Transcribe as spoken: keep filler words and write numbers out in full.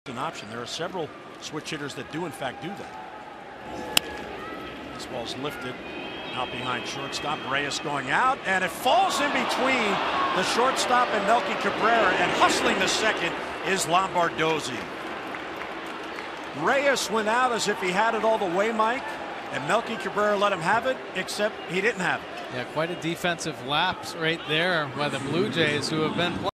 An option. There are several switch hitters that do in fact do that. This ball's lifted out behind shortstop. Reyes going out, and it falls in between the shortstop and Melky Cabrera, and hustling the second is Lombardozzi. Reyes went out as if he had it all the way, Mike, and Melky Cabrera let him have it, except he didn't have it. Yeah, quite a defensive lapse right there by the Blue Jays, who have been